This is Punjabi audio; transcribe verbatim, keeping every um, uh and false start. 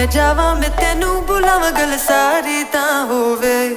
मैं जावा मैं तेनू बुलावा गल सारी तां होवे।